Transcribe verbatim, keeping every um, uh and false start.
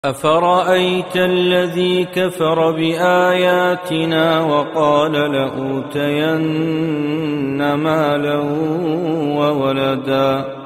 أفرأيت الذي كفر بآياتنا وقال لأوتين مالا وولدا